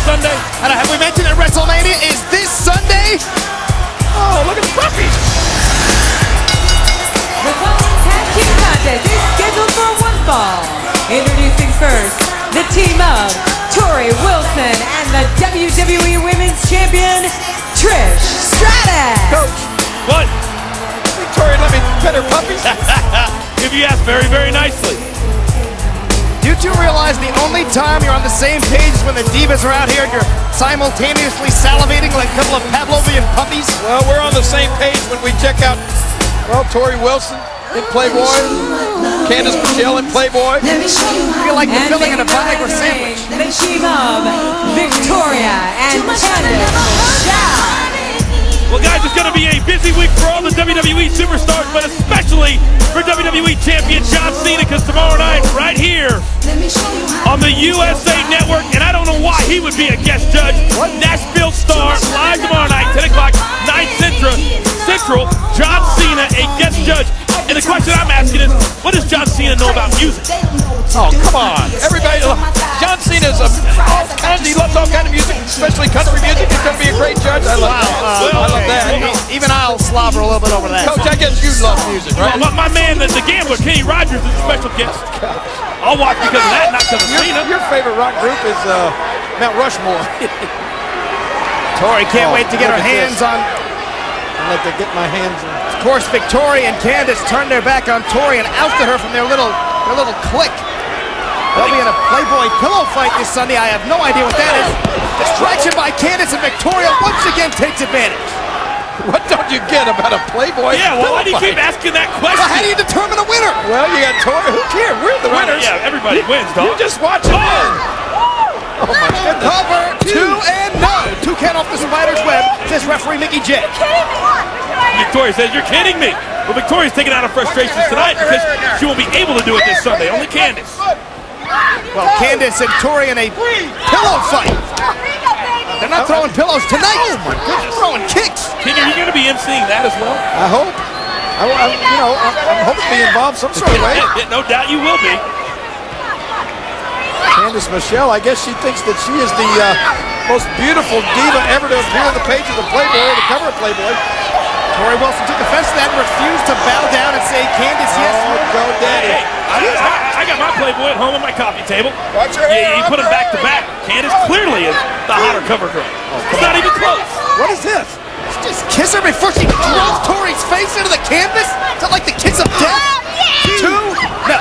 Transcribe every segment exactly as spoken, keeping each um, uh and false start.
Sunday? And have we mentioned that WrestleMania is this Sunday? Oh, look at the puppies. The following tag team contest is scheduled for one fall. Introducing first, the team of Tori Wilson and the W W E Women's Champion, Trish Stratus. Coach, What? Victoria, let me pet her puppies. If you ask very, very nicely. Do you two realize the only time you're on the same page is when the divas are out here and you're simultaneously salivating like a couple of Pavlovian puppies? Well, we're on the same page when we check out, well, Tori Wilson in Playboy, Candice Michelle in Playboy. I feel like you're And filling in a Viagra representing sandwich. the team of Victoria and Candice Michelle. Well, guys, it's going to be a busy week for all the W W E superstars, but especially for W W E Champion John Cena, because tomorrow night, right here on the U S A Network, and I don't know why he would be a guest judge, Nashville Star, live tomorrow night, ten o'clock, nine Central, Central, John Cena, a guest judge. And the question I'm asking is, what does John Cena know about music? Oh, come on. Everybody, John Cena's a, all kinds, he loves all kinds of music, especially country music. He's going to be a great judge. I love Wow, that. uh, I love okay. that. Even I'll slobber a little bit over that. Coach, I guess you love music, right? My, my man, the, the gambler, Kenny Rogers, is a special guest. I'll watch because of that, not because of Cena. Your, your favorite rock group is uh, Mount Rushmore. Tori can't Oh, wait to get her look at hands this. on. I'll let them get my hands on. Of course, Victoria and Candice turned their back on Tori and ousted her from their little, their little clique. They'll be in a Playboy pillow fight this Sunday. I have no idea what that is. Distraction by Candice, and Victoria once again takes advantage. What don't you get about a Playboy? Yeah, well, why do you fight? keep asking that Well, how do question? you determine a winner? Well, you got Tori. Who cares? We're the winners. Yeah, everybody wins, You dog. just watch it win. Oh, my goodness. Cover two and no. Two count off the spider's web, says referee Mickey J. Victoria says, you're kidding me. Well, Victoria's taking out her frustrations tonight because she won't be able to do it this Sunday. Only Candice. Well, Candice and Tori in a pillow fight. They're not throwing pillows tonight. Oh my goodness. Throwing kicks. King, are you going to be emceeing that as well? I hope. I, I, you know, I'm, I'm hoping to be involved some sort of way. No doubt you will be. Candice Michelle, I guess she thinks that she is the uh, most beautiful diva ever to appear on the page of the Playboy, or the cover of Playboy. Tori Wilson took offense to that and refused to bow down and say, Candice, yes. Oh, go daddy. Hey, I, I, I got my Playboy at home on my coffee table. Watch your You, hair. you put them back to back. Candice clearly is the hotter cover girl. It's not even close. What is this? Just kiss her before she throws Tori's face into the canvas? Is that like the kiss of death? Two? No.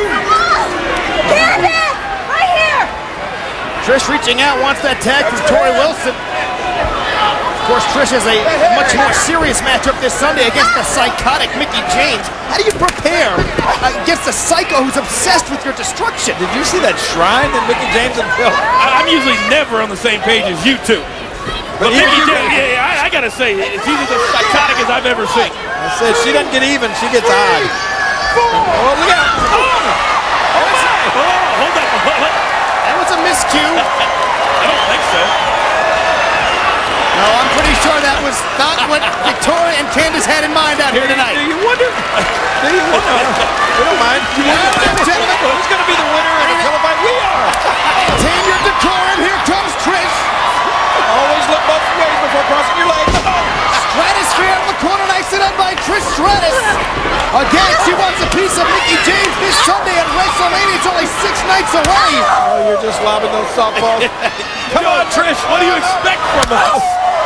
Right here. Trish reaching out, wants that tag from Tori Wilson. Of course, Trish has a much more serious matchup this Sunday against the psychotic Mickey James. How do you prepare against a psycho who's obsessed with your destruction? Did you see that shrine that Mickey James had built? I, I'm usually never on the same page as you two. But you- Mickey you- James, yeah, yeah, I, I gotta say, she's as psychotic as I've ever seen. I said she doesn't get even, she gets odd. Oh, look out. Oh, oh, hold up. That was a miscue. I don't think so. No, I'm pretty sure that was not what Victoria and Candice had in mind out here tonight. Do you wonder? Do you wonder? We don't mind. Ladies and gentlemen, Who's going to be the winner in the pillow fight? We are. maintain your decorum. Here comes Trish. Always look both ways before crossing your legs. Stratosphere in the corner, nicely done by Trish Stratus. Again, she wants a piece of Mickey James this Sunday at WrestleMania. It's only six nights away. Oh, you're just lobbing those softballs. Come on, Trish. What do you expect from us?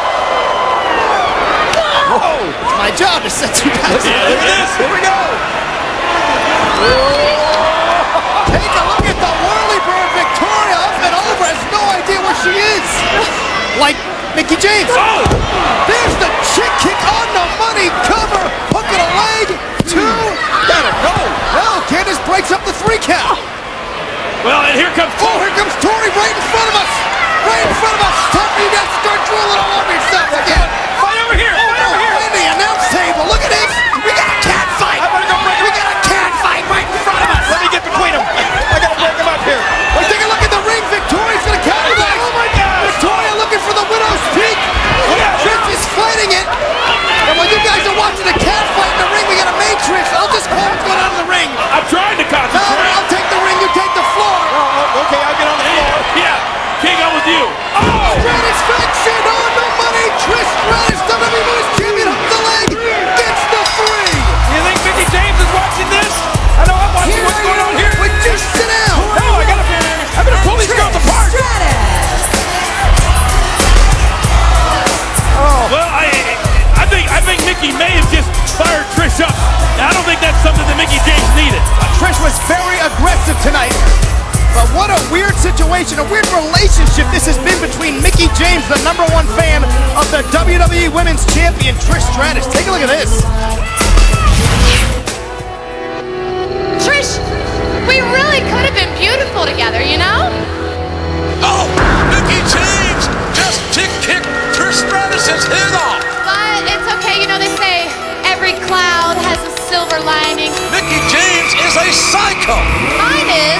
Whoa, it's my job to set you guys Yeah, up. look at this. Here we go. Take a look at the whirly bird. Victoria up and over, has no idea where she is. Like Mickey James. Oh! There's the chick kick on the money cover. Hook in a leg. Two. Gotta go. Well, Candice breaks up the three count. Well, and here comes Oh, here comes Tori right in front of us. Right in front of us. Time for you guys to start drooling all over yourselves again. Fight over here. Fight over here. In the announce table. Look at this. We got a cat fight. I better go break We got a cat fight right in front of us. Let me get between them. I gotta break them up here. Well, take a look at the ring. Victoria's going to capitalize. Oh my God. Victoria looking for the widow's peak. Trish is fighting it. And while you guys are watching the cat fight in the ring, we got a main Trish. I'll just call what's going on in the ring. I'm trying to No, concentrate. I'll take the ring. You take the floor. Oh, okay, I'll get on the floor. aggressive tonight. But what a weird situation, a weird relationship this has been between Mickie James, the number one fan of the W W E Women's Champion, Trish Stratus. Take a look at this. Trish, we really could have been beautiful together, you know? Oh, Mickie James just kicked Trish Stratus' head off. But it's okay, you know, they say every cloud has a silver lining. Mickie James is a psycho. Mine is.